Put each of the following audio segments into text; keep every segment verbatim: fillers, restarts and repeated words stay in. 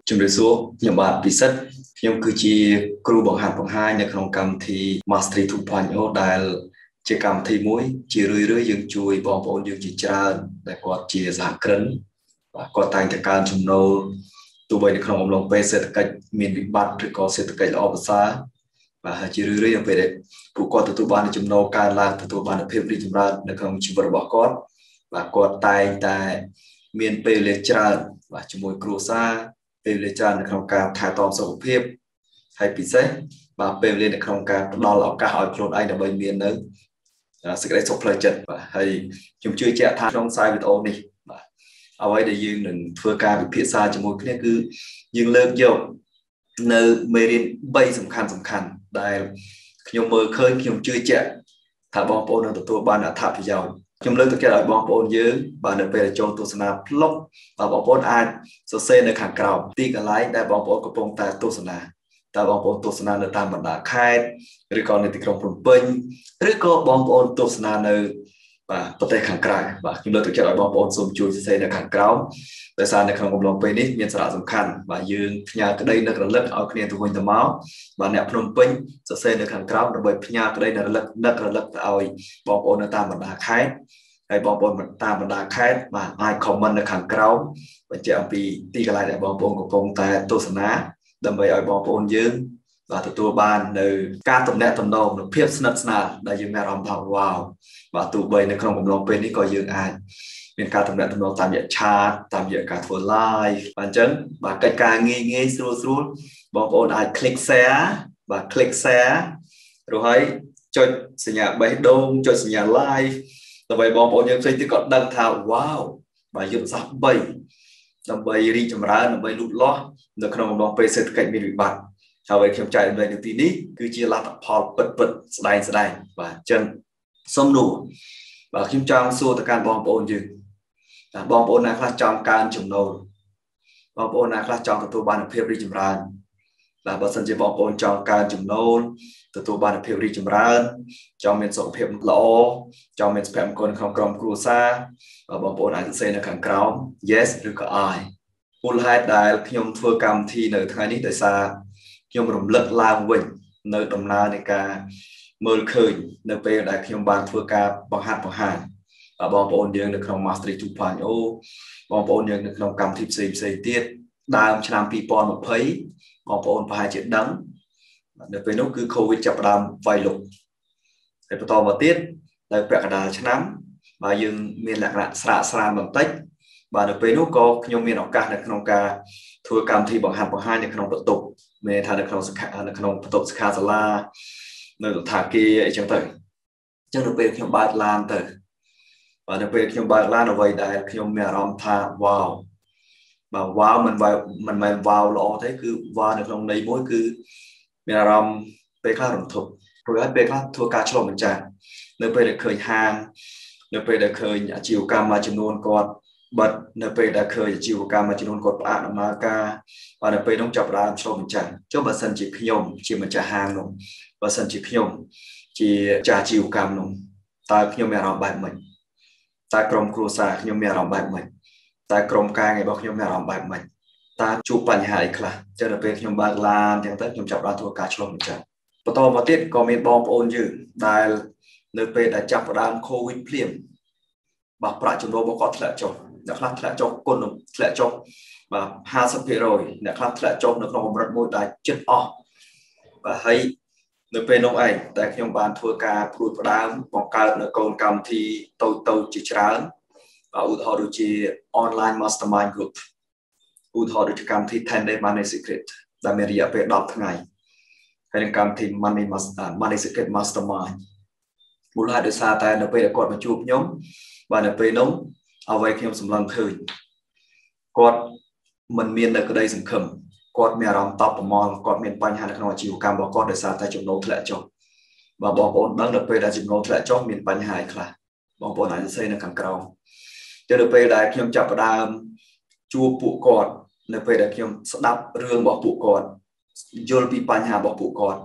ជំរាបសួរខ្ញុំបាទពិសិដ្ឋខ្ញុំគឺជាគ្រូបង្ហាត់បង្ហាញនៅក្នុងកម្មវិធី Mastery 2.0 ដែលជាកម្មវិធីមួយជារឿយៗយើងជួយបងប្អូនយើងជាច្រើនដែលគាត់ជាសហគ្រិនបាទគាត់តែងតែកើនចំណូលទោះបីនៅក្នុងអំឡុងពេលសេដ្ឋកិច្ចមានវិបត្តិឬក៏សេដ្ឋកិច្ចល្អប្រសើរបាទហើយជារឿយៗនៅពេលដែលពួកគាត់ទទួលបានចំណូលកើនឡើងទទួលបានភាពរីកចម្រើននៅក្នុងជីវិតរបស់គាត់បាទគាត់តែងតែមានពេលវេលាច្រើនបាទជាមួយគ្រួសារពេលវេលាច្រើននៅក្នុងការថែទាំសុខភាពហើយពិសេសបាទពេលវេលានៅក្នុងការផ្ដល់ឱកាសឲ្យខ្លួនឯងដើម្បីមាននៅសេចក្តីសុខផ្លូវចិត្តបាទហើយខ្ញុំជឿជាក់ថាក្នុងខ្សែវីដេអូនេះបាទអ្វីដែលយើងនឹងធ្វើការវិភាគជាមួយគ្នាគឺយើងលើកយកនៅមេរៀនបីសំខាន់សំខាន់ដែលខ្ញុំមើលឃើញខ្ញុំជឿជាក់ថាបងប្អូននឹងទទួលបានអត្ថប្រយោជន៍ខ្ញុំលើកទឹកចិត្តឲ្យបងប្អូនយើងបាទនៅពេលចូលទស្សនាប្លុកបាទបងប្អូនអាចសរសេរនៅខាងក្រោមទីកន្លែងដែលបងប្អូនកំពុងតែទស្សនាតើបងប្អូនទស្សនានៅតាមបណ្ដាខេត្តឬក៏នៅទីក្រុងភ្នំពេញឬក៏បងប្អូនទស្សនានៅបាទប្រទេសខាងក្រៅបាទខ្ញុំលើកទឹកចិត្តឲ្យបងប្អូនសូមជួយសរសេរនៅខាងក្រោមដោយសារនៅក្នុងកំឡុងពេលនេះមានសារៈសំខាន់បាទយើងផ្ញើក្តីនឹករលឹកឲ្យគ្នាទៅវិញទៅមកបាទអ្នកភ្នំពេញសរសេរនៅខាងក្រោមដើម្បីផ្ញើក្តីនឹករលឹកនឹករលឹកទៅឲ្យបងប្អូននៅតាមបណ្ដាខេត្តហើយបងប្អូនតាមបណ្ដាខេត្តបាទអាច comment នៅខាងក្រោមបញ្ជាក់អំពីទីកន្លែងដែលបងប្អូនកំពុងតែទស្សនាដើម្បីឲ្យបងប្អូនយើងបាទទទួលបាននៅការទំនាក់ទំនងនិងភាពស្និទ្ធស្នាលដែលយើងមានអារម្មណ៍ថាវ៉ាវបាទទោះបីនៅក្នុងកំឡុងពេលនេះក៏យើងអាចមានការទំនាក់ទំនងតាមរយៈ chat តាមរយៈការធ្វើ live បាទអញ្ចឹងបាទកិច្ចការងាយងាយស្រួលស្រួលបងប្អូនអាច click share បាទ click share រួចហើយចុចសញ្ញាបេះដូងចុចសញ្ញា live ដើម្បីបងប្អូនយើងផ្សេងទៀតក៏ដឹងថាវ៉ាវបាទយុទ្ធសាស្ត្របីដើម្បីរីកចម្រើនដើម្បីលូតលាស់នៅក្នុងអំឡុងពេលសេដ្ឋកិច្ចមានវិបត្តិហើយខ្ញុំចែករំលែកនៅទីនេះគឺជាលទ្ធផលពិតពិតស្ដែងស្ដែងបាទអញ្ចឹងសូមនោះបាទខ្ញុំចង់សួរទៅកាន់បងប្អូនយើងថាបងប្អូនណាខ្លះចង់កើនចំណូលបងប្អូនណាខ្លះចង់ទទួលបានភាពរីកចម្រើនបាទបើសិនជាបងប្អូនចង់កើនចំណូលទទួលបានភាពរីកចម្រើនចង់មានសុខភាពល្អចង់មានសុភមង្គលក្នុងក្រុមគ្រួសារបងប្អូនអាចសរសេរនៅខាងក្រោម yes ឬក៏ I មូលហេតុដែលខ្ញុំធ្វើកម្មវិធីនៅថ្ងៃនេះដោយសារខ្ញុំរំលឹកឡើងវិញនៅដំណើរនៃការមើលឃើញនៅពេលដែលខ្ញុំបានធ្វើការបង្ហាត់បង្ហាញបងប្អូនយើងនៅក្នុង Mastery 2.0 បងប្អូនយើងនៅក្នុងកម្មវិធីផ្សេងផ្សេងទៀតដើមឆ្នាំពីរពាន់ម្ភៃបងប្អូនប្រហែលជាដឹងនៅពេលនោះគឺ COVID ចាប់ផ្ដើមវាយលុកហើយបន្តមកទៀតនៅពាក់កណ្ដាលឆ្នាំបាទយើងមានលក្ខណៈស្រាកស្រានបន្តិចបាទនៅពេលនោះក៏ខ្ញុំមានឱកាសនៅក្នុងការធ្វើកម្មវិធីបង្ហាត់បង្ហាញនៅក្នុងបន្ទប់មានថានៅក្នុងសិក្ខានៅក្នុងបន្ទប់សិក្ខាសាលានៅសន្តាគារអីចឹងទៅអញ្ចឹងនៅពេលខ្ញុំបើកឡានទៅបាទនៅពេលខ្ញុំបើកឡានអ្វីដែលខ្ញុំមានអារម្មណ៍ថាវ៉ាវបាទវ៉ាវមិនមិនមែនវ៉ាវល្អទេគឺវ៉ាវនៅក្នុងន័យមួយគឺមានអារម្មណ៍ពេលខ្លះរំភើបព្រោះហើយពេលខ្លះធ្វើការឆ្លុះបញ្ចាំងនៅពេលដែលឃើញហាងនៅពេលដែលឃើញអាជីវកម្មមួយចំនួនគាត់បិទនៅពេលដែលឃើញអាជីវកម្មមួយចំនួនគាត់ផ្អាកដំណើរការបាទនៅពេលនោះចាប់ផ្ដើមឆ្លុះបញ្ចាំងចុះបើសិនជាខ្ញុំជាម្ចាស់ហាងនោះបើសិនជាខ្ញុំជាចាស់អាជីវកម្មនោះតើខ្ញុំមានអារម្មណ៍បែបម៉េចតើក្រុមគ្រួសារខ្ញុំមានអារម្មណ៍បែបម៉េចតើក្រុមការងាររបស់ខ្ញុំមានអារម្មណ៍បែបម៉េចតើជួបបញ្ហាអីខ្លះចឹងនៅពេលខ្ញុំបើកឡានចឹងទៅខ្ញុំចាប់ផ្ដើមធ្វើការឆ្លុះបញ្ចាំងបន្តមកទៀតក៏មានបងប្អូនយើងដែលនៅពេលដែលចាប់ផ្ដើម COVID ភ្លាមបាទប្រាក់ចំណូលរបស់គាត់ធ្លាក់ចុះអ្នកខ្លះធ្លាក់ចុះគុណធ្លាក់ចុះបាទ ห้าสิบភាគរយ អ្នកខ្លះធ្លាក់ចុះនៅក្នុងកម្រិតមួយដែលជិតអស់បាទហើយនៅពេលនោះឯងតែខ្ញុំបានធ្វើការព្រួយផ្ដើមបង្កើតនៅកូនកម្មវិធីតូចតូចជាច្រើនបាទឧទាហរណ៍ដូចជា online mastermind group ឧទាហរណ៍ដូចជាកម្មវិធី ten day money secret ដែលមានរយៈពេលដប់ថ្ងៃហើយនឹងកម្មវិធី money master money secret mastermind មូលហេតុដោយសារតែនៅពេលដែលគាត់មកជួបខ្ញុំបាទនៅពេលនោះអ្វីខ្ញុំសម្លឹងឃើញគាត់មិនមាននៅក្តីសង្ឃឹមគាត់មានអារម្មណ៍តបប្រមល់គាត់មានបញ្ហានៅក្នុងអាជីវកម្មរបស់គាត់ដោយសារតែចំណូលធ្លាក់ចុះបាទបងប្អូនដឹងនៅពេលដែលចំណូលធ្លាក់ចុះមានបញ្ហាអីខ្លះបងប្អូនអាចសរសេរនៅខាងក្រោមទៅនៅពេលដែលខ្ញុំចាប់ផ្ដើមជួបពួកគាត់នៅពេលដែលខ្ញុំស្ដាប់រឿងរបស់ពួកគាត់យល់ពីបញ្ហារបស់ពួកគាត់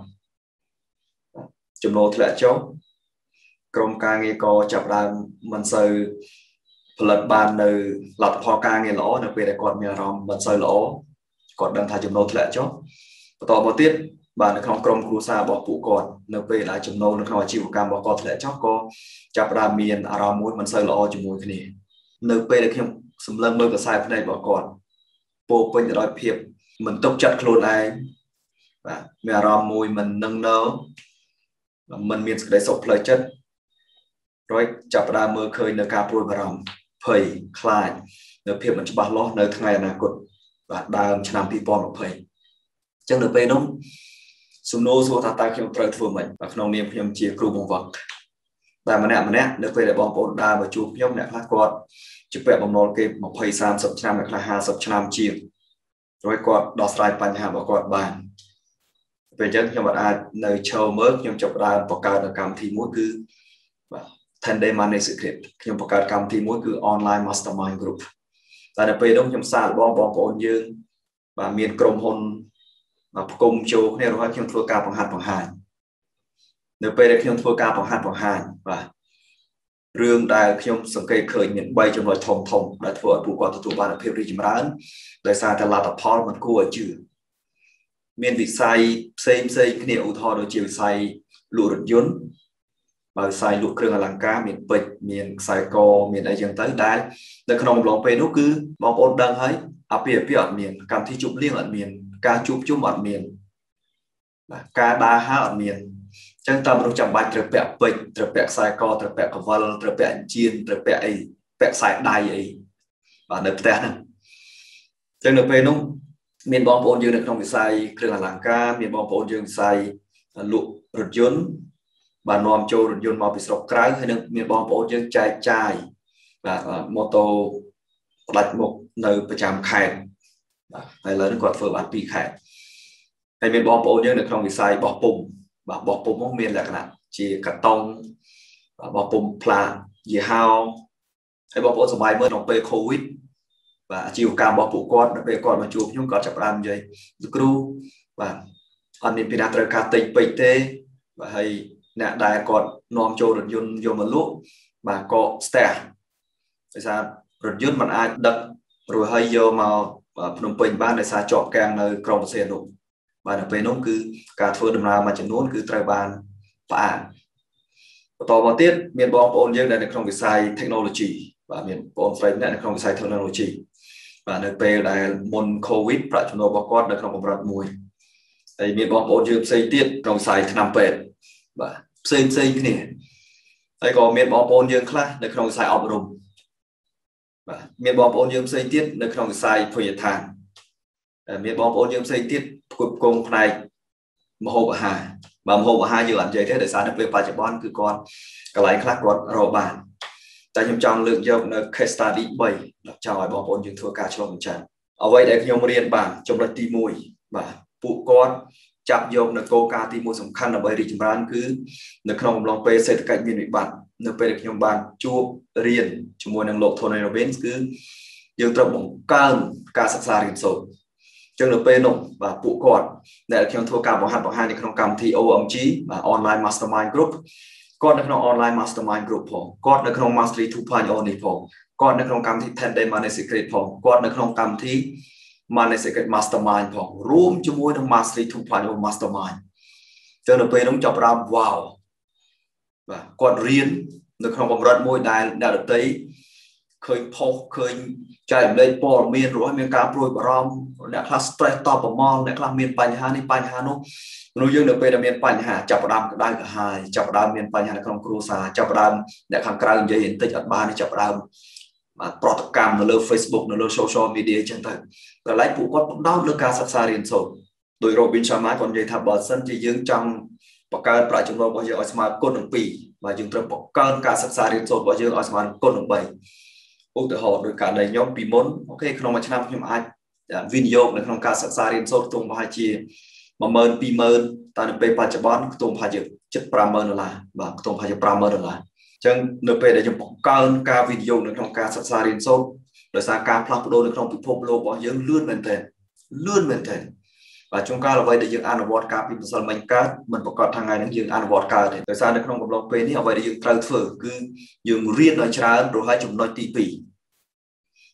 ចំណូលធ្លាក់ចុះក្រុមការងារក៏ចាប់ផ្ដើមមិនសូវផលិតបាននៅលទ្ធផលការងារល្អនៅពេលដែលគាត់មានអារម្មណ៍មិនសូវល្អ còn đang thay chấm nô lại choต่อมาទៀតបាទនៅក្នុងក្រុមគ្រួសាររបស់ពួកគាត់នៅពេលដែលចំណូលនៅក្នុងអាជីវកម្មរបស់គាត់ធ្លាក់ចុះក៏ចាប់ផ្ដើមមានអារម្មណ៍មួយមិនសូវល្អជាមួយគ្នានៅពេលដែលខ្ញុំសម្លឹងមើលកសែភ្នែករបស់គាត់ពោពេញទៅដោយភាពមិនទុកចិត្តខ្លួនឯងបាទមានអារម្មណ៍មួយមិននឹងណើមិនមានសេចក្តីសុខផ្លូវចិត្តរួចចាប់ផ្ដើមមើលឃើញនៅការព្រួយបារម្ភភ័យខ្លាចនៅភាពមិនច្បាស់លាស់នៅថ្ងៃអនាគតបាទដើមឆ្នាំពីរពាន់ยี่สิบចឹងនៅពេលនោះសំណួរសួរថាតើខ្ញុំត្រូវធ្វើម៉េចបាទក្នុងនាមខ្ញុំជាគ្រូបង្វឹកតែម្នាក់ម្នាក់នៅពេលដែលបងប្អូនដើរមកជួបខ្ញុំអ្នកខ្លះគាត់ជាពាក់បំណុលគេยี่สิบ 30ឆ្នាំអ្នកខ្លះห้าสิบឆ្នាំជាងរួចគាត់ដោះស្រាយបញ្ហារបស់គាត់បានពេលអញ្ចឹងខ្ញុំអាចនៅឈរមើលខ្ញុំចាប់ផ្ដើមបង្កើតកម្មវិធីមួយគឺបាទ ten day money secret ខ្ញុំបង្កើតកម្មវិធីមួយគឺ online mastermind group តែនៅពេលនោះខ្ញុំសាកល្បងបងប្អូនយើងបាទមានក្រុមហ៊ុនមកផ្គុំចូលគ្នារហូតខ្ញុំធ្វើការបង្ហាត់បង្ហាញនៅពេលដែលខ្ញុំធ្វើការបង្ហាត់បង្ហាញបាទរឿងដែលខ្ញុំសង្កេតឃើញមានបីចំណុចធំធំដែលធ្វើឲ្យពួកគាត់ទទួលបានភាពរីកចម្រើនដោយសារតែលទ្ធផលមិនគួរឲ្យជឿមានវិស័យផ្សេងផ្សេងគ្នាឧទាហរណ៍ដូចជាវិស័យលក់រថយន្តបើវិស័យលក់គ្រឿងអលង្ការមានពេជ្រមានខ្សែកមានអីចឹងទៅដែលនៅក្នុងអំឡុងពេលនោះគឺបងប្អូនដឹងហើយអាពាហ៍ពិពាហ៍អត់មានកម្មវិធីជប់លៀងអត់មានការជួបជុំអត់មានបាទការដើរហើរអត់មានអញ្ចឹងតើមនុស្សចាំបាច់ត្រូវពាក់ពេជ្រត្រូវពាក់ខ្សែកត្រូវពាក់កវិលត្រូវពាក់អញ្ជៀនត្រូវពាក់អីពាក់ខ្សែដៃអីបាទនៅផ្ទះហ្នឹងអញ្ចឹងនៅពេលនោះមានបងប្អូនយើងនៅក្នុងវិស័យគ្រឿងអលង្ការមានបងប្អូនយើងវិស័យលក់រថយន្តបាទនាំចូលរថយន្តមកពីស្រុកក្រៅហើយនឹងមានបងប្អូនយើងចែកចាយបាទម៉ូតូផ្ដាច់មុខនៅប្រចាំខេត្តបាទហើយឥឡូវនេះគាត់ធ្វើបានពីរខែហើយមានបងប្អូនយើងនៅក្នុងវិស័យបោះពុម្ពបាទបោះពុម្ពមកមានលក្ខណៈជាកាតុងបោះពុម្ពផ្លាយីហោហើយបងប្អូនសប្បាយមើលក្នុងពេល COVID បាទអាជីវកម្មរបស់ពួកគាត់នៅពេលគាត់មកជួបខ្ញុំគាត់ចាប់ផ្ដើមនិយាយលោកគ្រូបាទអត់មានពីណាត្រូវការទិញពេកទេបាទហើយអ្នកដែលគាត់នាំចូលរថយន្តយកមកលក់បាទក៏ស្ទះដោយសាររថយន្តมันអាចដឹករួចហើយយកមកភ្នំពេញបានដោយសារជាប់កាំងនៅក្រុងបរសេនុបាទនៅពេលនោះគឺការធ្វើដំណើរមួយចំនួនគឺត្រូវបានផ្អាកបន្តមកទៀតមានបងប្អូនយើងដែលនៅក្នុងវិស័យ technology បាទមានបងប្អូនស្រីអ្នកនៅក្នុងវិស័យ technology បាទនៅពេលដែលមុន COVID ប្រាក់ចំណូលរបស់គាត់នៅក្នុងកម្រិតមួយហើយមានបងប្អូនយើងផ្សេងទៀតក្នុងវិស័យថ្នាំពេទ្យបាទផ្សេងផ្សេងគ្នាហើយក៏មានបងប្អូនយើងខ្លះនៅក្នុងវិស័យអប់រំបាទមានបងប្អូនយើងផ្សេងទៀតនៅក្នុងវិស័យភោជនីយដ្ឋានមានបងប្អូនយើងផ្សេងទៀតផ្គត់ផ្គង់ផ្នែកម្ហូបអាហារបើម្ហូបអាហារយើងអត់និយាយទេដោយសារនៅពេលបច្ចុប្បន្នគឺគាត់កន្លែងខ្លះគាត់រកបានតែខ្ញុំចង់លើកយកនៅ case study បីចង់ឲ្យបងប្អូនយើងធ្វើការឆ្លុះបញ្ចាំងអ្វីដែលខ្ញុំរៀនបានចំណុចទីមួយបាទពួកគាត់ចាប់យកនៅគោលការណ៍ទីមួយសំខាន់ដើម្បីរីកចម្រើនគឺនៅក្នុងអំឡុងពេលសេដ្ឋកិច្ចមានវិបត្តិនៅពេលដែលខ្ញុំបានជួបរៀនជាមួយនឹងលោក Tony Robbins គឺយើងត្រូវបង្កើនការសិក្សារៀនសូត្រចឹងនៅពេលនោះបាទពួកគាត់ដែលខ្ញុំធ្វើការបង្ហាត់បង្ហាញនៅក្នុងកម្មវិធី O M G បាទ Online Mastermind Group គាត់នៅក្នុង Online Mastermind Group ផងគាត់នៅក្នុង Mastery two point oh នេះផងគាត់នៅក្នុងកម្មវិធី ten day money secret ផងគាត់នៅក្នុងកម្មវិធី Money Secret Mastermind ផងរួមជាមួយនឹង Mastery two point oh Mastermind ចឹងនៅពេលនោះចាប់ផ្ដើម wow បាទគាត់រៀននៅក្នុងកម្រិតមួយដែលអ្នកដទៃឃើញផុសឃើញចែករំលែកព័ត៌មានរស់មានការព្រួយបារម្ភអ្នកខ្លះ stress តបប្រមល់អ្នកខ្លះមានបញ្ហានេះបញ្ហានោះមនុស្សយើងនៅពេលដែលមានបញ្ហាចាប់ផ្ដើមក្តៅក្រហាយចាប់ផ្ដើមមានបញ្ហានៅក្នុងគ្រួសារចាប់ផ្ដើមអ្នកខាងក្រៅនិយាយបន្តិចអត់បានចាប់ផ្ដើមបាទប្រតិកម្មនៅលើ Facebook នៅលើ social media អញ្ចឹងទៅតែឡែកពួកគាត់ផ្ដោតលើការសិក្សារៀនសូត្រដោយ Robin Sharma គាត់និយាយថាបើសិនជាយើងចង់បង្កើនប្រាក់ចំណូលរបស់យើងឲ្យស្មើគុណនឹងពីរបាទយើងត្រូវបង្កើនការសិក្សារៀនសូត្ររបស់យើងឲ្យស្មើគុណនឹងបីឧទាហរណ៍ដោយការដែលខ្ញុំពីមុនអូខេក្នុងមួយឆ្នាំខ្ញុំអាចវិនិយោគនៅក្នុងការសិក្សារៀនសូត្រខ្ទង់ប្រហែលជាoneម៉ឺន twoម៉ឺនតែនៅពេលបច្ចុប្បន្នខ្ទង់ប្រហែលជាជិតfiveម៉ឺនដុល្លារបាទខ្ទង់ប្រហែលជាfiveម៉ឺនដុល្លារអញ្ចឹងនៅពេលដែលខ្ញុំបង្កើនការវិនិយោគនៅក្នុងការសិក្សារៀនសូត្រដោយសារការផ្លាស់ប្ដូរនៅក្នុងពិភពលោករបស់យើងលឿនមែនទែនលឿនមែនទែនបាទជួនកាលអ្វីដែលយើងអនុវត្តការពីម្សិលមិញកើតមិនប្រកាសថាថ្ងៃនេះយើងអនុវត្តកើតទេដោយសារនៅក្នុងកំឡុងពេលនេះអ្វីដែលយើងត្រូវធ្វើគឺយើងរៀនឲ្យច្រើនរហូតចំណុចទីtwo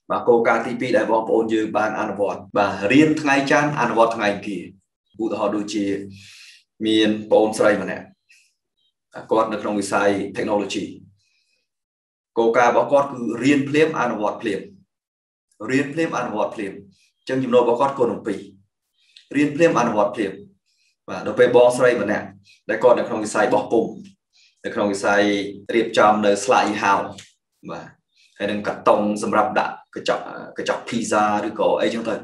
và cô ca tí pi đại bóng ôn dương ban ăn vọt và riêng ngày chán ăn vọt ngày kia vụ họ đôi chia miền bồn sợi mà nè có được trong sai technology cô ca bảo con cứ riêng phim ăn vọt phim riêng phim ăn vọt phim chân chim nô bảo con cô nồng pì riêng phim ăn vọt phim và đối với bóng sợi mà nè đại con được trong sai bọc bùng được trong sai riệp trầm nơi slide hào và hay đừng cắt tông xâmรับđã cái chọc cái chọc pizza được có ấy chúng ta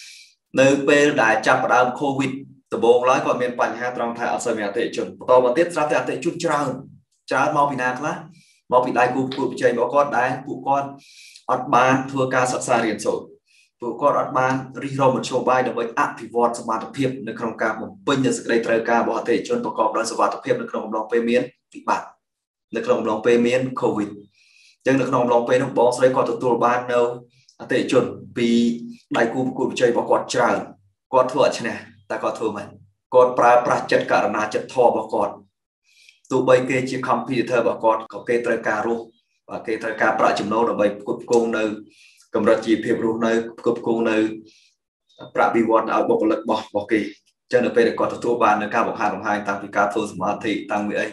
nơi về đại chập đam covid từ bông lái còn miền Bắc ha trong thái ở sân nhà tệ chuẩn to mà tiết ra tệ chút trơn trơn mau bị nát lá mau bị đại cục cục chơi bảo con đại cụ con ọt ban thua ca sập xa liền rồi cụ con ọt ban ri rô một show bài với áp thì vọt sập tập hiệp nơi trong ca một bên như sự đây trời ca bảo tệ chuẩnประกอบด้วยสวัสดิภาพnơi trong lòng phê miến bị bạc nơi trong lòng phê miến covid chẳng được nòng lòng phê nó bỏ xây còn tụi ban đâu tệ chuẩn vì đại cục cục chơi bảo con trơn con thua chứ nè ta có thua mình con pra pra chất cả là chất thò bảo con tụ bay kê chỉ computer bảo con có kê trời ca ru và kê trời ca pra chấm nô là bay cục cung nơi cầm ra chỉ phiền ru nơi cục cung nơi pra bị vọt ở bộ lực bỏ bỏ kỳ cho nên bây giờ còn thua ban nơi ca bảo hai bằng hai tăng vì ca thua smart thị tăng vì ấy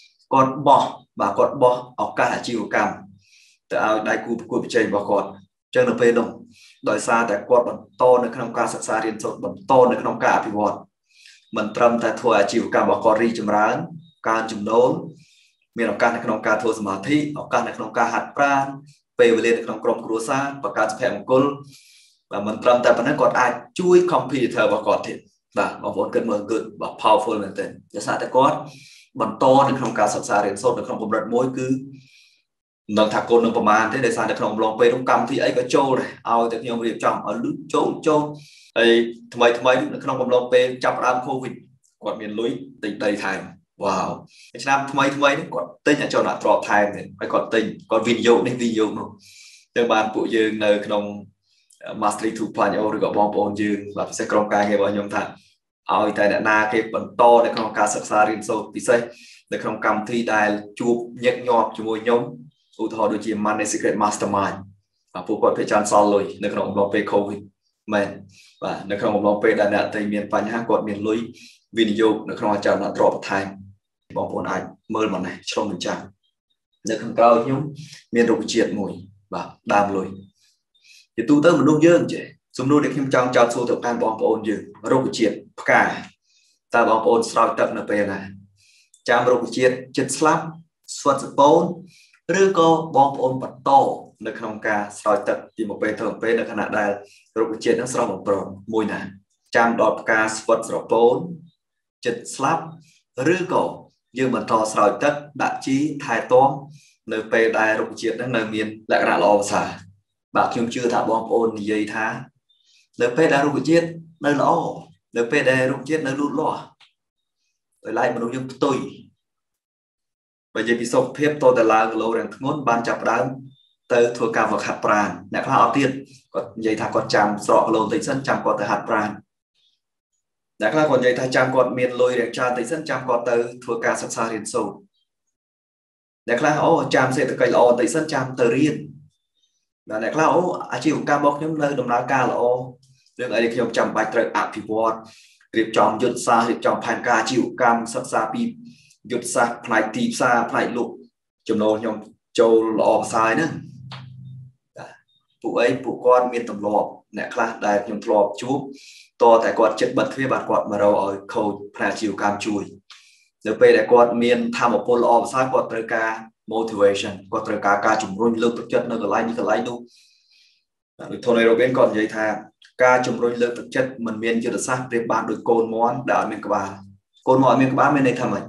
con bỏ và con bỏ ở cả chiều cam từ ao đại cục cục chơi bảo con cho nên bây giờ đời xaแต่กอดบนโตในขนมการศึกษาเรียนสดบนโตในขนมการอภิวัตมันตรมแต่ทัวจิวการบอกกอรีจำร้านการจุ่มโน้นมีโอกาสในขนมการทัวสมาธิโอกาสในขนมการหัดปราณเปรย์เรียนในขนมกรมครัวซาประกาศแผ่มกุลvàมันตรมแต่ปัญหากอดอาจช่วยคอมพิวเตอร์บอกกอดถิ่นนะบอกว่าเกิดเมืองเกิดแบบ powerful เหมือนกันจะสาแต่กอดบนโตในขนมการศึกษาเรียนสดในขนมกรมรัฐมวยคือนองถักโกนนองประมาณที่ได้สารในขนมลองไปต้องกำที่ไอ้ก็โจ้เลยเอาแต่ที่ยังเรียบจำเอาลึกโจ้โจ้ไอ้ทำไมทำไมในขนมลองไปจับรามโควิดกอดเมียนลุยติดได้ไทม์ว้าวไอ้ชนะทำไมทำไมนี่กอดติดอย่างเจ้าหน้าตรอไทม์เนี่ยไอ้กอดติดกอดวินโยนี่วินโยนู่นเจ้าบ้านปู่ยืนในขนมมาสตรีทูพันเอาหรือกบองปอนยืนแบบเสกรงการเงี้ยบอยมท่าเอาแต่เนี่ยนาเก็บบนโตในขนมการศึกษาเรียนโซพิเศษในขนมกรรมที่ได้จูบเย็กยอบจมูกยมอุทธรณ์โดยจีมันใน secret mastermind ผู้คนเพจานซอลลุยในขนมลองไปโควิดแม่ว่าในขนมลองไปได้เนี่ยแต่เมียนปัญหากดเมียนลุยวินิโยในขนมอาจารย์นัดรอบไทยบอกคนไอ้เมื่อมันไหนชมหนึ่งจังในขนมเก้ายุ่งเมียนรูปเจียดมวยแบบดามลุยจะตู้เติมมันนุ่งเยื่อเจสมนุนเด็กเข้มจังจังสู้ต่อการบอกคนยืนรูปเจียดพกาตาบอกคนสาวตัดในเป็นอะไรจามรูปเจียดเจ็ดสลับสวัสดิ์ปนหรือก็บองโอนปัตโตในขนมกาสอยตัดที่มาเป็นถล่มเป็นในขณะใดรูปเจ็ดนั้นสระบปรมวยหนาจำดอกกาสวัสดิ์สระปนจุดสลับหรือก็ยืมมันทอสอยตัดดัชชีถ่ายต้อมในเป็นได้รูปเจ็ดนั้นในเมียนและกระลอภาษาบางคิมชื่อถาบองโอนยี่ท้าในเป็นได้รูปเจ็ดในล้อในเป็นได้รูปเจ็ดในลุ่นล้อโดยไล่มนุษย์ยังตุยbây giờ bị sốc phép tôi đã là lâu rằng ngôn ban chập đám tới thua cả vật hạt pràn nè các họ tiên còn dây thà còn chạm sọ lâu tới sân chạm còn tới hạt pràn nè các còn dây thà chạm còn miền lôi để cha tới sân chạm còn tới thua cả sắc xa liền sâu nè các họ chạm sẽ tới cây lò tới sân chạm tới riêng nè các họ à chịu ca bóc những nơi đồng lá ca lò đừng ấy khi ông chạm bạch trời áp thì vọt riệp tròn dứt xa riệp tròn phản ca chịu cam sắc xa piยุดซาพลายตีซาพลายลุกจำนวนยมโจหลอกทรายนะผู้ไอ้ผู้ก้อนมีตำรวจเนี่ยคลาดได้ยมตลอดชุบต่อแต่กอดเจ็ดบัดเพื่อบาดกอดมาเราเอาเขาพลายจิวการช่วยเดี๋ยวไปแต่กอดเมียนทำออกพลออกซากอดตระกา motivation กอดตระกาการจุ่มรุ่นเลิกตึกจัดนั่นก็ไล่นี่ก็ไล่ดูโทนในเราเป็นก่อนใหญ่ทางการจุ่มรุ่นเลิกตึกจัดมันเมียนจุดซากเรียบบานโดยโกนม้อนด่าเมียนกบาโกนม้อนเมียนกบาไม่ในทำไม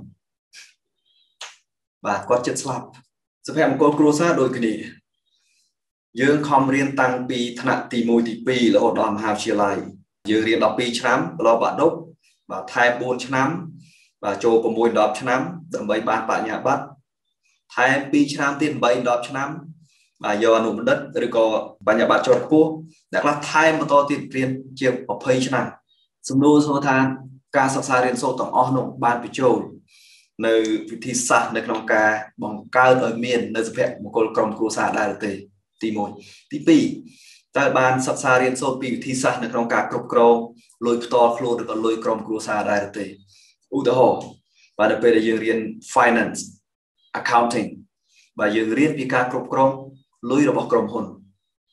và có chất slapสภาพคนครัวซาโดยคดียืงคอมเรียนตั้งปีถนัดตีมวยตีปีแล้วดอมหาวิทยาลัยยืงเรียนดอกปีชั้นเราบาดดบาไทยปูนชั้นบาโจประมวยดอกชั้นดำใบบานปะหยาบัดไทยปีชั้นตีนใบดอกชั้นบายอนุมันดัดหรือก็ปะหยาบัดโจรกู้แต่ละไทยมาต่อตีนเรียนเจียมอภัยชั้นสมดูสมทานการศึกษาเรียนโซต่างอ้อหนุ่มบานไปโจในวิธีศาสตร์ในกลางการบังการโดยเมียนในสเปกมงคลกรมครูศาสตร์ได้หรือ tí một tí pi tại ban sắp xa riêng số pi thi sát trong cả cục chrome lôi to luôn được còn lôi chrome của xa đại tế ưu tố hồ và đặc biệt là dương riêng finance accounting và dương riêng pi cả cục chrome lôi được bọc chrome hồn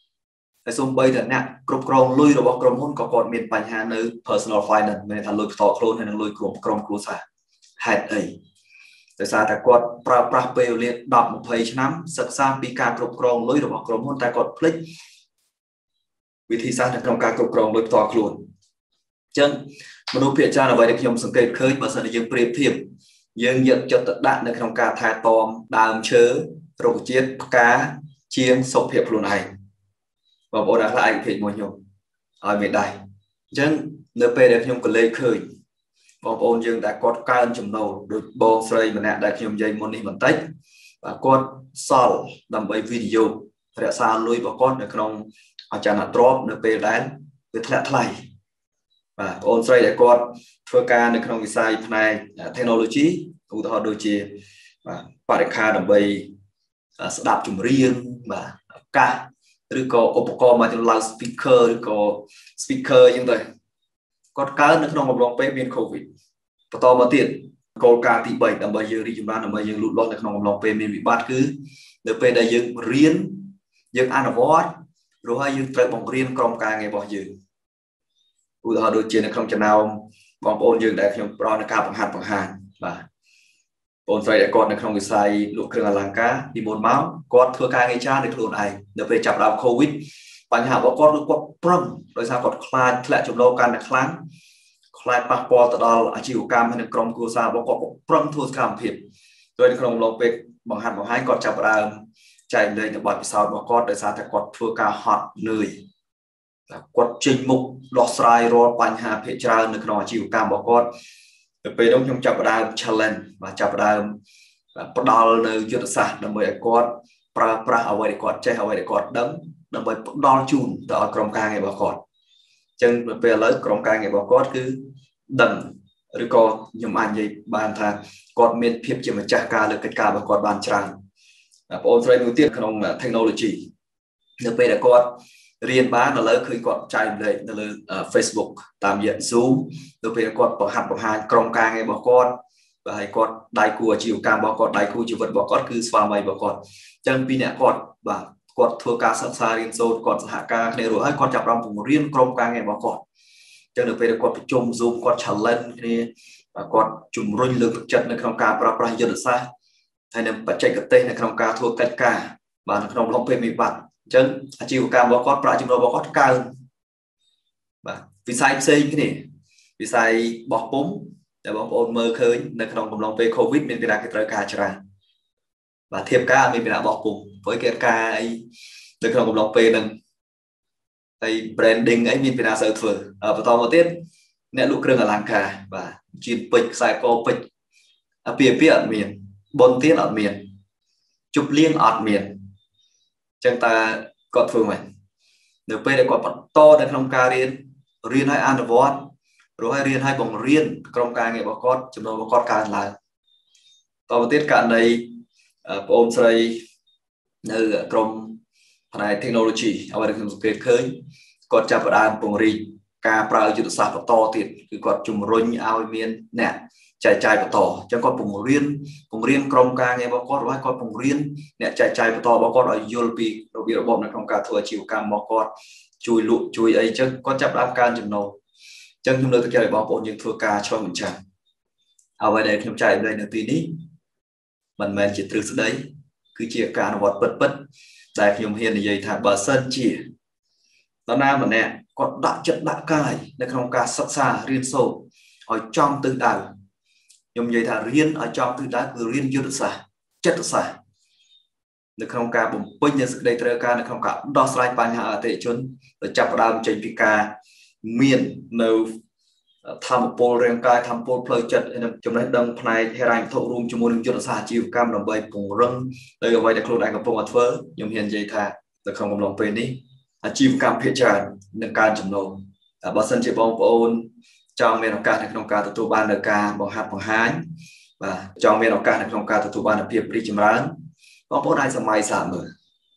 tại xong bây giờ nè cục chrome lôi được bọc chrome hồn có còn miền bánh hà nơi personal finance mình thành lôi to luôn hay là lôi chrome chrome của xa hạt ấy tại sao ta quạt pra pra bêu liệt đọc một thầy năm sắp sang pi cả cục chrome lôi được bọc chrome hồn ta còn clickวิธีสร้างtrongการគ្រប់គ្រងដោយផ្ទាល់ខ្លួនអញ្ចឹងមនុស្សភាគច្រើនអ្វីដែលខ្ញុំសង្កេតឃើញបើសិនជាយើងប្រៀបធៀបយើងយកចិត្តទុកដាក់នៅក្នុងការថែទាំដើមឈើរុក្ខជាតិផ្កាជាងសុខភាពខ្លួនឯងបងប្អូនអ្នកខ្លះឯកភាពមួយខ្ញុំឲ្យមេដៃអញ្ចឹងនៅពេលដែលខ្ញុំក៏លេខឃើញបងប្អូនយើងដែលគាត់កើនចំណូលដូចបងស្រីម្នាក់ដែលខ្ញុំនិយាយមុននេះបន្តិចបាទគាត់សល់ដើម្បីវីដេអូរក្សាលុយរបស់គាត់នៅក្នុងอาจารย์ตรอบในពេលដែលវាធ្លាក់ថ្លៃបាទបងអូនស្រីដែលគាត់ធ្វើការនៅក្នុងវិស័យផ្នែក technology ឧទាហរណ៍ដូចជាបាទបរិក្ខារដើម្បីស្ដាប់ចម្រៀងបាទឱកាសឬក៏ឧបករណ៍មកចម្លើយ speaker ឬក៏ speaker អញ្ចឹងទៅគាត់កើននៅក្នុងអំឡុងពេលមាន covid បន្តមកទៀតគោលការណ៍ទី3ដើម្បីយើងរីកចម្រើនដើម្បីយើងលូតលាស់នៅក្នុងអំឡុងពេលមានវិបត្តិគឺនៅពេលដែលយើងរៀនយើងអនុវត្តរហូតយើងត្រូវបង្រៀនក្រុមការងាររបស់យើងឧទាហរណ៍ដូចជានៅក្នុងចំណោមបងប្អូនយើងដែលខ្ញុំប្រនៅការបង្ហាត់បង្ហាញបាទបងស្រីដែលគាត់នៅក្នុងវិស័យលក់គ្រឿងអលង្ការពីមុនមកគាត់ធ្វើការងារច្រើនដោយខ្លួនឯងនៅពេលចាប់ដើម covid បញ្ហារបស់គាត់គឺគាត់ប្រឹងដោយសារគាត់ខ្លាចធ្លាក់ចំណូលកាន់តែខ្លាំងខ្លាចប៉ះពាល់ទៅដល់អាជីវកម្មហើយនឹងក្រុមគ្រួសាររបស់គាត់ប្រឹងធ្វើសកម្មភាពដោយនៅក្នុងឡងពេលបង្ហាត់បង្ហាញគាត់ចាប់ដើមចែកលេខនៅបទពិសោធន៍របស់គាត់ដោយសារតែគាត់ធ្វើការហត់នឿយគាត់ចេញមុខដោះស្រាយរាល់បញ្ហាភាគច្រើននៅក្នុងអាជីវកម្មរបស់គាត់ទៅពេលនោះខ្ញុំចាប់ដើម challenge បាទចាប់ដើមផ្ដល់នៅយុទ្ធសាស្ត្រដើម្បីឲ្យគាត់ប្រើប្រាស់អ្វីដែលគាត់ចេះអ្វីដែលគាត់ដឹងដើម្បីផ្ដល់ជូនទៅឲ្យក្រុមការងាររបស់គាត់អញ្ចឹងនៅពេលឥឡូវក្រុមការងាររបស់គាត់គឺដឹងឬក៏ខ្ញុំអាចនិយាយបានថាគាត់មានភាពជាម្ចាស់ការលើកិច្ចការរបស់គាត់បានច្រើនបងអូនស្រីមួយទៀតក្នុង technology នៅពេលដែលគាត់រៀនបានឥឡូវឃើញគាត់ចែករំលែកនៅលើ Facebook តាមរយៈ Zoom នៅពេលគាត់បង្ហាត់បង្ហាញក្រុមការងាររបស់គាត់và hayគាត់ដៃគូអាជីវកម្មរបស់គាត់ដៃគូជីវិតរបស់គាត់គឺស្វាមីរបស់គាត់អញ្ចឹងពីអ្នកគាត់បាទគាត់ធ្វើការសិក្សារៀនសូត្រគាត់សហការគ្នារួចហើយគាត់ចាប់ផ្ដើមបង្រៀនក្រុមការងាររបស់គាត់អញ្ចឹងនៅពេលគាត់ប្រជុំ Zoom គាត់ challenge គ្នាគាត់ជំរុញលើកទឹកចិត្តនៅក្នុងការប្រើប្រាស់យុទ្ធសាស្ត្រហើយនឹងបច្ចេកទេសនៅក្នុងការធ្វើកិច្ចការបាទនៅក្នុងឡុងពេលវិបត្តិអញ្ចឹងអាជីវកម្មរបស់គាត់ប្រាក់ចំណូលរបស់គាត់កើនបាទវិស័យផ្សេងគ្នាវិស័យបោះពុម្ពតែបងប្អូនមើលឃើញនៅក្នុងកំឡុងពេល covid មានពីណាគេត្រូវការច្រើនបាទធៀបការមានពីណាបោះពុម្ពព្រោះគេការអីនៅក្នុងកំឡុងពេលហ្នឹងហើយ branding អីមានពីណាសូវធ្វើបន្តមកទៀតអ្នកលក់គ្រឿងអលង្ការបាទជាពេជ្រខ្សែកពេជ្រអាពាហ៍ពិពាហ៍អត់មានបុណ្យទានអត់មានជប់លៀងអត់មានអញ្ចឹងតើគាត់ធ្វើមិននៅពេលដែលគាត់បន្តនៅក្នុងការរៀនរៀនឲ្យអនុវត្តរហូតរៀនឲ្យបង្រៀនក្រុមការងាររបស់គាត់ចំណូលរបស់គាត់កើនឡើងតទៅទៀតករណីបងអូនស្រីនៅក្រុមផ្នែក technology អ្វីដែលខ្ញុំសង្កេតឃើញគាត់ចាប់ផ្ដើមពង្រីកការប្រើយុទ្ធសាស្ត្របន្តទៀតគឺគាត់ជំរុញឲ្យមានអ្នកចែកចាយបន្តអញ្ចឹងគាត់ពង្រៀនពង្រៀនក្រុមការងាររបស់គាត់ហើយគាត់ពង្រៀនអ្នកចែកចាយបន្តរបស់គាត់ឲ្យយល់ពីរបៀបរបបនៅក្នុងការធ្វើអាជីវកម្មរបស់គាត់ជួយលក់ជួយអីអញ្ចឹងគាត់ចាប់ផ្ដើមកើនចំណូលអញ្ចឹងខ្ញុំលើកទឹកចិត្តឲ្យបងប្អូនយើងធ្វើការឆ្លងបញ្ចាំងអ្វីដែលខ្ញុំចែករំលែកនៅទីនេះមិនមែនជាទ្រឹស្ដីគឺជាការអនុវត្តពិតពិតដែលខ្ញុំហ៊ាននិយាយថាបើសិនជាតើណាម្នាក់គាត់ដាក់ចិត្តដាក់កាយនៅក្នុងការសិក្សារៀនសូត្រឲ្យចំទិសដៅខ្ញុំនិយាយថារៀនឲ្យចំទិសដៅគឺរៀនយុទ្ធសាស្ត្រចិត្តសាស្ត្រនៅក្នុងការបំពេញនូវសេចក្តីត្រូវការនៅក្នុងការដោះស្រាយបញ្ហាអតិថិជនទៅចាប់ផ្ដើមចេញពីការមាននៅធម្មពលរាងកាយធម្មពលផ្លូវចិត្តនិងចំណេះដឹងផ្នែកហិរញ្ញវត្ថុរួមជាមួយនឹងយុទ្ធសាស្ត្រអាជីវកម្មដើម្បីពង្រឹងនៅអ្វីដែលខ្លួនឯងកំពុងតែធ្វើខ្ញុំហ៊ាននិយាយថានៅក្នុងកំឡុងពេលនេះអាជីវកម្មភាគច្រើននឹងកើនចំណូលបើសិនជាបងប្អូនចង់មានឱកាសនៅក្នុងការទទួលបាននៅការបង្ហាត់បង្ហាញបាទចង់មានឱកាសនៅក្នុងការទទួលបានភាពរីកចម្រើនបងប្អូនអាចសម័យសាកមើល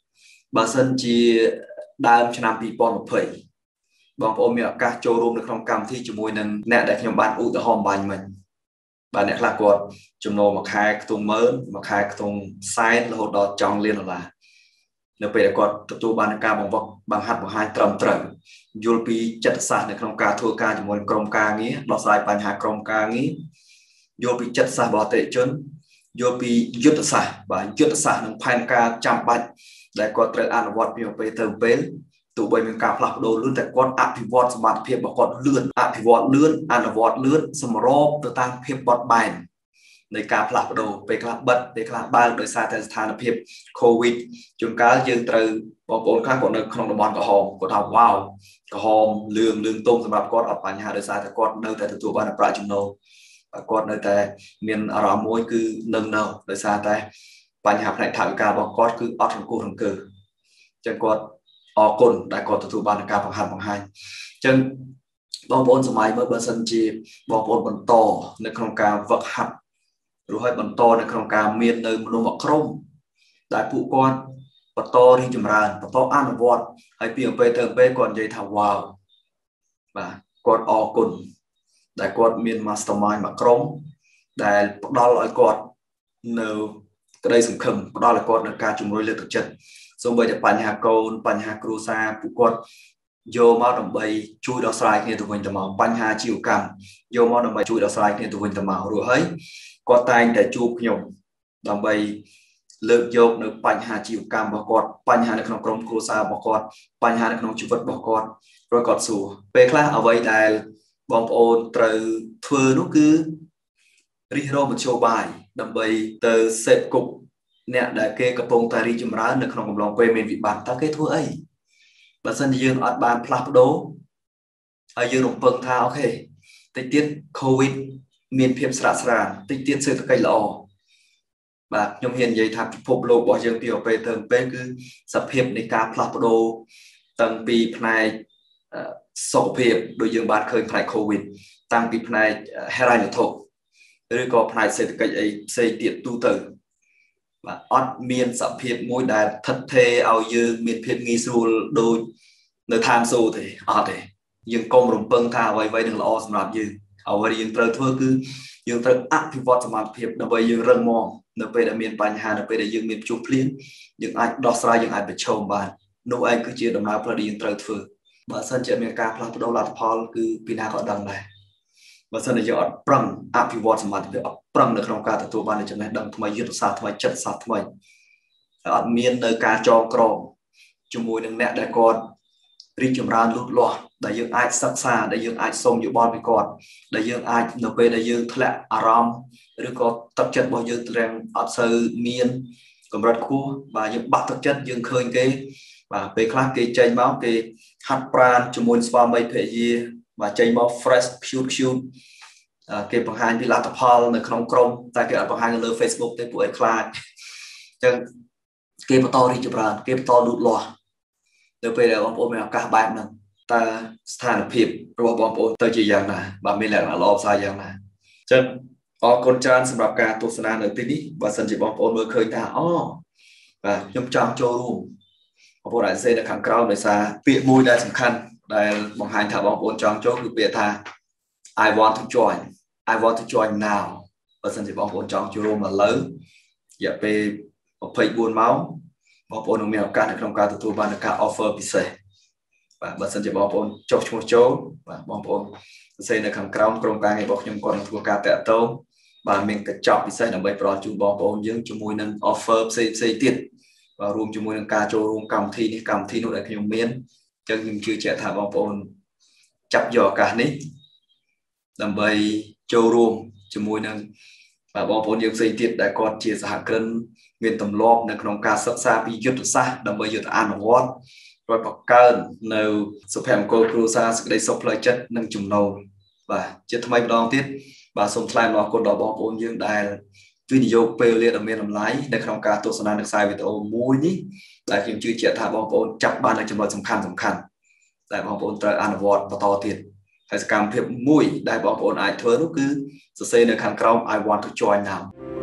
bà sân chỉ đam cho năm bị bọn một phẩy bọn ôm miệng các châu rôm được trong cam thi cho mùi nên nè để nhóm bạn ụ từ hòm bánh mình bà nè là quạt chúng nó mà khai cái tung mớn mà khai cái tung sai là hột đó trong liên là nếu về quạt tập trung bàn ca bằng vật bằng hạt bằng hai trầm trầm dù bị chặt sạtในក្នុងការធ្វើការជាមួយក្រុមការងារដោះស្រាយបញ្ហាក្រុមការងារយល់ពីចិត្តសាស្ត្ររបស់អតិថិជនយល់ពីយុទ្ធសាស្ត្របាទយុទ្ធសាស្ត្រនិងផែនការចាំបាច់ដែលគាត់ត្រូវអនុវត្តពីពេលទៅពេលទោះបីមានការផ្លាស់ប្ដូរលឿនតែគាត់អភិវឌ្ឍសមត្ថភាពរបស់គាត់លឿនអភិវឌ្ឍលឿនអនុវត្តលឿនសម្របទៅតាមភាពបត់បែននៃការផ្លាស់ប្ដូរពេលខ្លះបិទពេលខ្លះបើកដោយសារតែស្ថានភាព COVID ជួនកាលយើងត្រូវបងប្អូនខ្លះគាត់នៅក្នុងតំបន់ក្រហមគាត់ថាវ៉ាវក្រហមលឿងលឿងទុំសម្រាប់គាត់អត់បញ្ហាដោយសារតែគាត់នៅតែទទួលបានប្រាក់ចំណូលគាត់នៅតែមានអារម្មណ៍មួយគឺនឹងនៅដោយសារតែបញ្ហាផ្នែកថវិការបស់គាត់គឺអត់រង្គោះរង្គើអញ្ចឹងគាត់អរគុណដែលគាត់ទទួលបានការបង្ហាញបង្ហាញអញ្ចឹងបងប្អូនសម័យមើលបើសិនជាបងប្អូនបន្តនៅក្នុងការវឹកហាត់ឬឲ្យបន្តនៅក្នុងការមាននៅមនុស្សមួយក្រុមដែលពួកគាត់បន្តរីកចម្រើនបន្តអនុវត្តហើយពីពេលទៅពេលគាត់និយាយថាវ៉ាវបាទគាត់អរគុណដែលគាត់មាន mastermind មួយក្រុមដែលផ្ដល់ឲ្យគាត់នៅក្តីសង្ឃឹមផ្ដល់ឲ្យគាត់នៅការជំរុញលើកទឹកចិត្តសូម្បីតែបញ្ហាកូនបញ្ហាគ្រួសារពួកគាត់យកមកដើម្បីជួយដោះស្រាយគ្នាទៅវិញទៅមកបញ្ហាជីវកម្មយកមកដើម្បីជួយដោះស្រាយគ្នាទៅវិញទៅមករួចហើយគាត់តែងតែជួបខ្ញុំដើម្បីលើកយកនៅបញ្ហាជីវកម្មរបស់គាត់បញ្ហានៅក្នុងក្រុមគ្រួសាររបស់គាត់បញ្ហានៅក្នុងជីវិតរបស់គាត់ព្រោះគាត់សួរពេលខ្លះអ្វីដែលបងប្អូនត្រូវធ្វើនោះគឺរិះរោមមធ្យោបាយដើម្បីទៅសេពគប់អ្នកដែលគេកំពុងតែរីកចម្រើននៅក្នុងកំឡុងពេលមានវិបត្តិតើគេធ្វើអីបើសិនជាយើងអត់បានផ្លាស់ប្ដូរហើយយើងរំពឹងថាអូខេតិចទៀត COVID មានភាពស្រាក់ស្រានតិចទៀតសេដ្ឋកិច្ចល្អបាទខ្ញុំហ៊ាននិយាយថាពិភពលោករបស់យើងពីពេលទៅពេលគឺសភាពនៃការផ្លាស់ប្ដូរតាំងពីផ្នែកសុខភាពដូចយើងបានឃើញផ្នែក COVID តាំងពីផ្នែកហិរញ្ញវត្ថុឬក៏ផ្នែកសេដ្ឋកិច្ចអីផ្សេងទៀតទូទៅបាទអត់មានសភាពមួយដែលថិតថេរឲ្យយើងមានភាពងាយស្រួលដូចនៅឋានសួគ៌ទេអត់ទេយើងកុំរំពឹងថាអ្វីៗនឹងល្អសម្រាប់យើងអ្វីដែលយើងត្រូវធ្វើគឺយើងត្រូវអភិវឌ្ឍសមត្ថភាពដើម្បីយើងរឹងមាំនៅពេលដែលមានបញ្ហានៅពេលដែលយើងមានជួបភ្លៀងយើងអាចដោះស្រាយយើងអាចប្រឈមបាននោះឯងគឺជាដំណើរផ្លូវដែលយើងត្រូវធ្វើបើសិនជាមានការផ្លាស់ប្ដូរលទ្ធផលគឺពីណាក៏ដឹងដែរបើសិនជាយើងអត់ប្រឹងអភិវឌ្ឍសមត្ថភាពអត់ប្រឹងនៅក្នុងការទទួលបានចំណេះដឹងថ្មីយុទ្ធសាស្ត្រថ្មីចិត្តសាស្ត្រថ្មីហើយអត់មាននៅការចងក្រងជាមួយនឹងអ្នកដែលគាត់រីកចម្រើនលូតលាស់ដែលយើងអាចសិក្សាដែលយើងអាចសុំយោបល់ពីគាត់ដែលយើងអាចនៅពេលដែលយើងធ្លាក់អារម្មណ៍ឬក៏ទឹកចិត្តរបស់យើងត្រង់អត់សូវមានកម្រិតខ្ពស់បាទយើងបាក់ទឹកចិត្តយើងឃើញគេបាទពេលខ្លះគេចេញមកគេហាត់ប្រាណជាមួយស្វាមីភរិយាបាទចេញមក fresh cute cute គេបង្ហាញពីលទ្ធផលនៅក្នុងក្រុមតែគេអត់បង្ហាញនៅលើ Facebook ទេពួកឯងខ្លាចអញ្ចឹងគេបន្តរីកចម្រើនគេបន្តលូតលាស់នៅពេលដែលបងប្អូនមានឱកាសបែបហ្នឹងតើស្ថានភាពរបស់បងប្អូនទៅជាយ៉ាងណាបាទមានលក្ខណៈល្អផ្សាយយ៉ាងណាអញ្ចឹងអរគុណច្រើនសម្រាប់ការទស្សនានៅទីនេះបើសិនជាបងប្អូនមើលឃើញថាអូបាទខ្ញុំចង់ចូលរួមបងប្អូនអាចសេនៅខាងក្រោមដោយសារពាក្យមួយដែលសំខាន់ដែលបង្ហាញថាបងប្អូនចង់ចូលគឺពាក្យថា I want to join I want to join now បើសិនជាបងប្អូនចង់ចូលរួមឥឡូវរយៈពេលម្ភៃបួនម៉ោងបងប្អូននឹងមានឱកាសនៅក្នុងការទទួលបានការ offer ពិសេសបាទបើសិនជាបងប្អូនចុះឈ្មោះចូលបាទបងប្អូនសរសេរនៅខាងក្រោមក្រុមការងាររបស់ខ្ញុំគាត់នឹងធ្វើការតាក់ទងបាទមានកញ្ចប់ពិសេសដើម្បីផ្ដល់ជូនបងប្អូនយើងជាមួយនឹង offer ផ្សេងផ្សេងទៀតបាទរួមជាមួយនឹងការចូលរួមកម្មវិធីនេះកម្មវិធីនោះដែលខ្ញុំមានអញ្ចឹងខ្ញុំជឿជាក់ថាបងប្អូនចាប់យកឱកាសនេះដើម្បីចូលរួមជាមួយនឹងបងប្អូនយើងផ្សេងទៀតដែលគាត់ជាសហគ្រិនមានទម្លាប់នៅក្នុងការសិក្សាពីយុទ្ធសាស្ត្រដើម្បីយកទៅអនុវត្តឲ្យបង្កើននៅសុភមង្គលគ្រួសារសេចក្តីសុខផ្លូវចិត្តនិងចំណូលបាទជាថ្មីម្ដងទៀតបាទសូមថ្លែងអំណរគុណដល់បងប្អូនយើងដែលវិនិយោគពេលវេលាដ៏មានតម្លៃនៅក្នុងការទស្សនានៅខ្សែវីដេអូមួយនេះដែលខ្ញុំជឿជាក់ថាបងប្អូនចាប់បាននៅចំណុចសំខាន់សំខាន់ដែលបងប្អូនត្រូវអនុវត្តបន្តទៀតហើយសកម្មភាពមួយដែលបងប្អូនអាចធ្វើនោះគឺសរសេរនៅខាងក្រោម I want to join now